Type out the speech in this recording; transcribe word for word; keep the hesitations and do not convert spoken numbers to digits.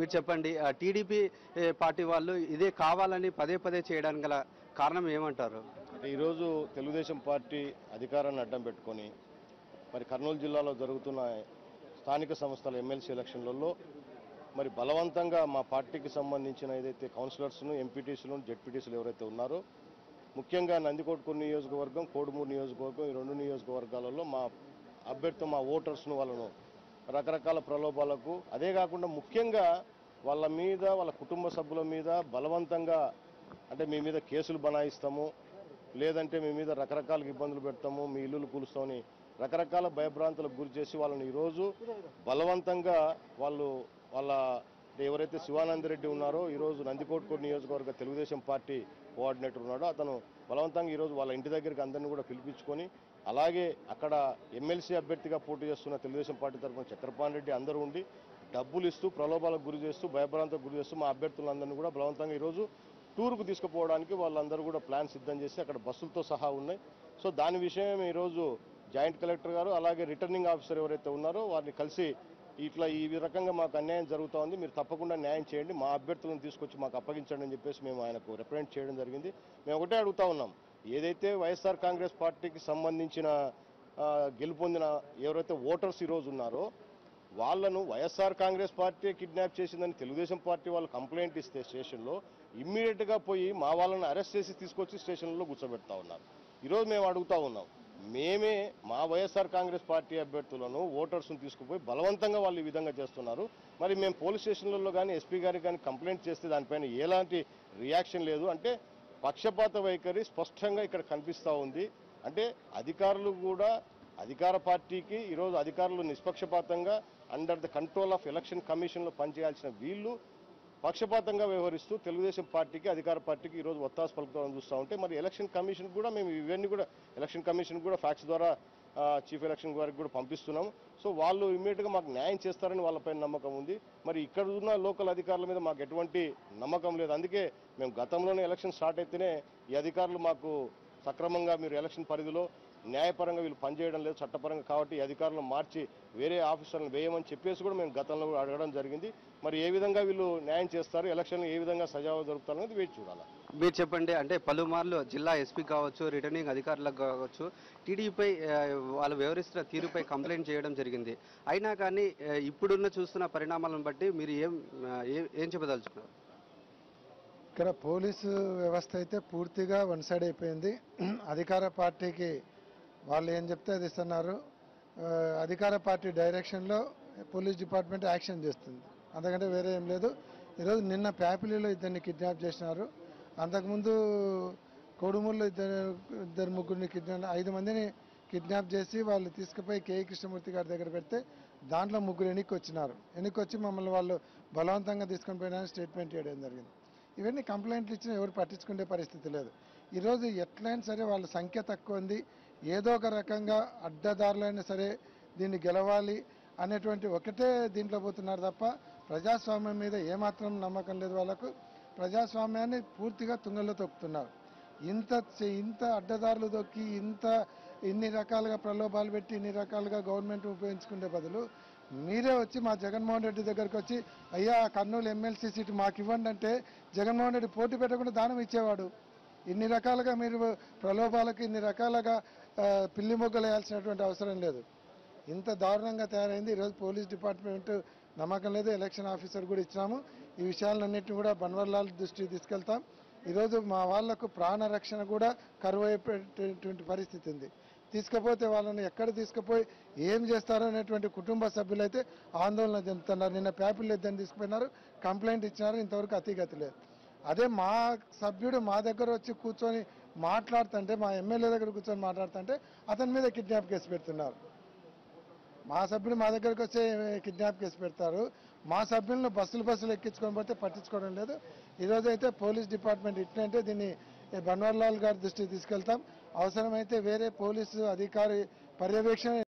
మీరు చెప్పండి, TDP party వాళ్ళు ఇదే కావాలని పదే పదే చేయడానికి గల కారణం ఏమంటారు? అంటే ఈరోజు తెలుగుదేశం పార్టీ అధికారాన్ని అడ్డం పెట్టుకొని మరి కర్నూలు జిల్లాలో జరుగుతున్న స్థానిక సంస్థల ఎమ్మెల్సీ ఎలక్షన్లలో మరి బలవంతంగా మా పార్టీకి సంబంధించిన ఏదైతే కౌన్సిలర్స్ను ఎంపీటీసీలు జెడ్పీటీసీలు ఎవరైతే ఉన్నారో ముఖ్యంగా నందికొట్కూరు నియోజకవర్గం కోడుమూరు నియోజకవర్గం ఈ రెండు నియోజకవర్గాలలో మా అభ్యర్థి మా ఓటర్స్ను వాళ్ళను రకరకాల ప్రలోభాలకు అదే కాకుండా ముఖ్యంగా వాళ్ళ మీద వాళ్ళ కుటుంబ సభ్యుల మీద బలవంతంగా అంటే మీ మీద కేసులు బనాయిస్తాము లేదంటే మీ మీద రకరకాల ఇబ్బందులు పెడతాము మీ ఇల్లులు కూలుస్తామని రకరకాల భయభ్రాంతులకు గురి చేసి వాళ్ళని ఈరోజు బలవంతంగా వాళ్ళు వాళ్ళ ఎవరైతే శివానందరెడ్డి ఉన్నారో ఈరోజు నందికొట్కూరు నియోజకవర్గ తెలుగుదేశం పార్టీ కోఆర్డినేటర్ ఉన్నాడో అతను బలవంతంగా ఈరోజు వాళ్ళ ఇంటి దగ్గరికి అందరినీ కూడా పిలిపించుకొని అలాగే అక్కడ ఎమ్మెల్సీ అభ్యర్థిగా పోటీ చేస్తున్న తెలుగుదేశం పార్టీ తరఫున చక్రపాణి రెడ్డి అందరూ ఉండి డబ్బులు ఇస్తూ ప్రలోభాలకు గురి చేస్తూ భయభ్రాంతకు గురి చేస్తూ మా అభ్యర్థులందరినీ కూడా బలవంతంగా ఈరోజు టూర్కు తీసుకుపోవడానికి వాళ్ళందరూ కూడా ప్లాన్ సిద్ధం చేసి అక్కడ బస్సులతో సహా ఉన్నాయి. సో దాని విషయం ఈరోజు జాయింట్ కలెక్టర్ గారు అలాగే రిటర్నింగ్ ఆఫీసర్ ఎవరైతే ఉన్నారో వారిని కలిసి ఇట్లా ఈ రకంగా మాకు అన్యాయం జరుగుతూ ఉంది, మీరు తప్పకుండా న్యాయం చేయండి, మా అభ్యర్థులను తీసుకొచ్చి మాకు అప్పగించండి అని చెప్పేసి మేము ఆయనకు రిప్రజెంట్ చేయడం జరిగింది. మేము ఒకటే అడుగుతా ఉన్నాం, ఏదైతే వైఎస్ఆర్ కాంగ్రెస్ పార్టీకి సంబంధించిన గెలుపొందిన ఎవరైతే ఓటర్స్ ఈరోజు ఉన్నారో వాళ్ళను వైఎస్ఆర్ కాంగ్రెస్ పార్టీ కిడ్నాప్ చేసిందని తెలుగుదేశం పార్టీ వాళ్ళు కంప్లైంట్ ఇస్తే స్టేషన్లో ఇమ్మీడియట్గా పోయి మా వాళ్ళని అరెస్ట్ చేసి తీసుకొచ్చి స్టేషన్లో కూర్చోబెడతా ఉన్నారు. ఈరోజు మేము అడుగుతా ఉన్నాం, మేమే మా వైఎస్ఆర్ కాంగ్రెస్ పార్టీ అభ్యర్థులను ఓటర్స్ను తీసుకుపోయి బలవంతంగా వాళ్ళు ఈ విధంగా చేస్తున్నారు. మరి మేము పోలీస్ స్టేషన్లలో కానీ ఎస్పీ గారికి కానీ కంప్లైంట్ చేస్తే దానిపైన ఎలాంటి రియాక్షన్ లేదు. అంటే పక్షపాత వైఖరి స్పష్టంగా ఇక్కడ కనిపిస్తూ ఉంది. అంటే అధికారులు కూడా అధికార పార్టీకి ఈరోజు అధికారులు నిష్పక్షపాతంగా under the control of election కమిషన్లో పనిచేయాల్సిన వీళ్ళు పక్షపాతంగా వ్యవహరిస్తూ తెలుగుదేశం పార్టీకి అధికార పార్టీకి ఈరోజు ఒత్తాసు పలుకుతామని చూస్తూ ఉంటే మరి ఎలక్షన్ కమిషన్ కూడా మేము ఇవన్నీ కూడా ఎలక్షన్ కమిషన్ కూడా ఫ్యాక్స్ ద్వారా చీఫ్ ఎలక్షన్ గారికి కూడా పంపిస్తున్నాము. సో వాళ్ళు ఇమ్మీడియట్గా మాకు న్యాయం చేస్తారని వాళ్ళపైన నమ్మకం ఉంది. మరి ఇక్కడ ఉన్న లోకల్ అధికారుల మీద మాకు ఎటువంటి నమ్మకం లేదు. అందుకే మేము గతంలోనే ఎలక్షన్ స్టార్ట్ అయితేనే ఈ అధికారులు మాకు సక్రమంగా మీరు ఎలక్షన్ పరిధిలో న్యాయపరంగా వీళ్ళు పనిచేయడం లేదు చట్టపరంగా కాబట్టి ఈ అధికారులను మార్చి వేరే ఆఫీసర్లను వేయమని చెప్పేసి కూడా మేము గతంలో కూడా అడగడం జరిగింది. మరి ఏ విధంగా వీళ్ళు న్యాయం చేస్తారు, ఎలక్షన్లు ఏ విధంగా సజావుగా జరుపుతారు అనేది వేచి చూడాలి. మీరు చెప్పండి, అంటే పలుమార్లు జిల్లా ఎస్పీ కావచ్చు రిటర్నింగ్ అధికారులకు కావచ్చు టీడీపీపై వాళ్ళు వ్యవహరిస్తున్న తీరుపై కంప్లైంట్ చేయడం జరిగింది. అయినా కానీ ఇప్పుడున్న చూస్తున్న పరిణామాలను బట్టి మీరు ఏం ఏం చెప్పదలుచుకున్నారు? ఇక్కడ పోలీసు వ్యవస్థ అయితే పూర్తిగా వన్ సైడ్ అయిపోయింది. అధికార పార్టీకి వాళ్ళు ఏం చెప్తే అది ఇస్తున్నారు. అధికార పార్టీ డైరెక్షన్లో పోలీస్ డిపార్ట్మెంట్ యాక్షన్ చేస్తుంది, అంతకంటే వేరే ఏం లేదు. ఈరోజు నిన్న ప్యాపిలీలో ఇద్దరిని కిడ్నాప్ చేసినారు. అంతకుముందు కోడుమూరులో ఇద్దరు ఇద్దరు ముగ్గురిని కిడ్నాప్ ఐదు మందిని కిడ్నాప్ చేసి వాళ్ళు తీసుకుపోయి కేఈ కృష్ణమూర్తి గారి దగ్గర పెడితే దాంట్లో ముగ్గురు ఎన్నిక వచ్చినారు. ఎన్నిక వచ్చి మమ్మల్ని వాళ్ళు బలవంతంగా తీసుకొని పోయినారని స్టేట్మెంట్ చేయడం జరిగింది. ఇవన్నీ కంప్లైంట్లు ఇచ్చినా ఎవరు పట్టించుకునే పరిస్థితి లేదు. ఈరోజు ఎట్లయినా సరే వాళ్ళ సంఖ్య తక్కువ ఉంది, ఏదో ఒక రకంగా అడ్డదారులైనా సరే దీన్ని గెలవాలి అనేటువంటి ఒకటే దీంట్లో పోతున్నారు తప్ప ప్రజాస్వామ్యం మీద ఏమాత్రం నమ్మకం లేదు వాళ్ళకు. ప్రజాస్వామ్యాన్ని పూర్తిగా తుంగల్లో తొక్కుతున్నారు. ఇంత ఇంత అడ్డదారులు దొక్కి ఇంత ఇన్ని రకాలుగా ప్రలోభాలు పెట్టి ఇన్ని రకాలుగా గవర్నమెంట్ ఉపయోగించుకునే బదులు మీరే వచ్చి మా జగన్మోహన్ రెడ్డి దగ్గరికి వచ్చి అయ్యా కర్నూలు ఎమ్మెల్సీ సీటు మాకు ఇవ్వండి అంటే జగన్మోహన్ రెడ్డి పోటీ పెట్టకుండా దానం ఇచ్చేవాడు. ఇన్ని రకాలుగా మీరు ప్రలోభాలకు ఇన్ని రకాలుగా పిల్లి మొగ్గలు వేయాల్సినటువంటి అవసరం లేదు. ఇంత దారుణంగా తయారైంది. ఈరోజు పోలీస్ డిపార్ట్మెంట్ నమ్మకం లేదు. ఎలక్షన్ ఆఫీసర్ కూడా ఇచ్చినాము. ఈ విషయాలన్నింటినీ కూడా బన్వర్లాల్ దృష్టికి తీసుకెళ్తాం. ఈరోజు మా వాళ్లకు ప్రాణరక్షణ కూడా కరువు అయిపోయేటువంటి పరిస్థితి ఉంది. తీసుకపోతే వాళ్ళని ఎక్కడ తీసుకుపోయి ఏం చేస్తారో అనేటువంటి కుటుంబ సభ్యులైతే ఆందోళన చెందుతున్నారు. నిన్న ప్యాపిల్ ఇద్దరిని తీసుకుపోయినారు, కంప్లైంట్ ఇచ్చినారు, ఇంతవరకు అతిగతి లేదు. అదే మా సభ్యుడు మా దగ్గర వచ్చి కూర్చొని మాట్లాడుతుంటే మా ఎమ్మెల్యే దగ్గర కూర్చొని మాట్లాడుతుంటే అతని మీద కిడ్నాప్ కేసు పెడుతున్నారు. మా సభ్యుడు మా దగ్గరకు వచ్చే కిడ్నాప్ కేసు పెడతారు. మా సభ్యులను బస్సులు బస్సులు ఎక్కించుకొని పోతే పట్టించుకోవడం లేదు. ఈరోజైతే పోలీస్ డిపార్ట్మెంట్ ఇట్లంటే దీన్ని బన్వర్లాల్ గారి దృష్టికి తీసుకెళ్తాం. అవసరమైతే వేరే పోలీసు అధికారి పర్యవేక్షణ